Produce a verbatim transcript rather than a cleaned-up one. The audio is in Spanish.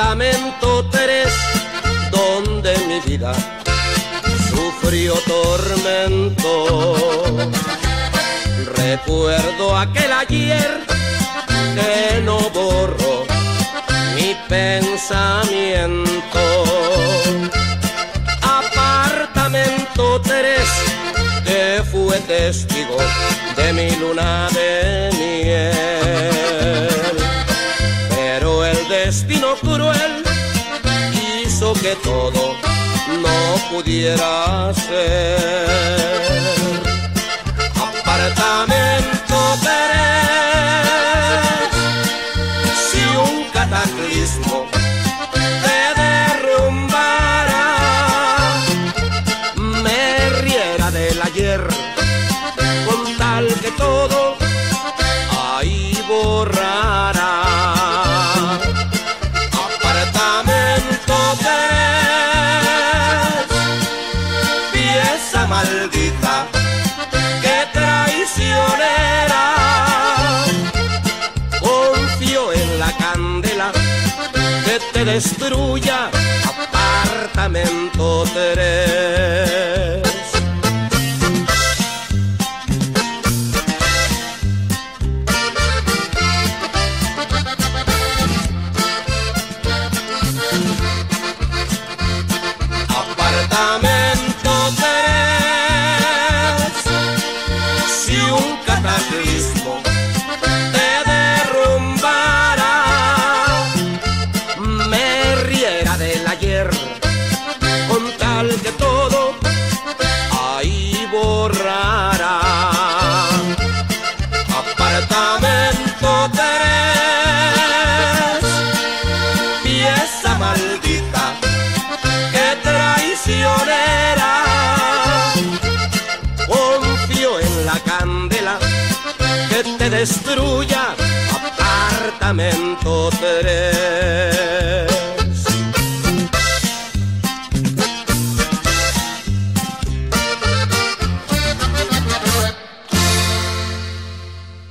Apartamento tres, donde mi vida sufrió tormento. Recuerdo aquel ayer que no borro mi pensamiento. Apartamento tres, que fue testigo de mi luna de miel. Pero el destino cruel hizo que todo no pudiera ser. Apartamento tres, si un cataclismo te derrumbara, me riera del ayer con tal que todo ahí borrara. Apartamento tres, pieza maldita, que traicionera, confío en la candela que te destruya. Apartamento tres. Apartamento tres, si un cataclismo te derrumbara, me riera del ayer con tal que todo ahí borrara. Apartamento tres, pieza maldita, que traicionera, confío en la candela que te destruya. Apartamento tres.